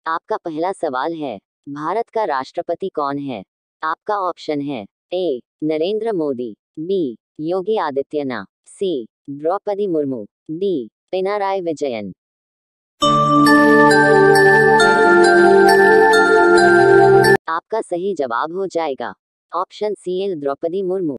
आपका पहला सवाल है, भारत का राष्ट्रपति कौन है? आपका ऑप्शन है A Narendra Modi, B Yogi Adityanath, C Draupadi Murmu, D Pinarayi Vijayan. आपका सही जवाब हो जाएगा ऑप्शन सी द्रौपदी मुर्मू।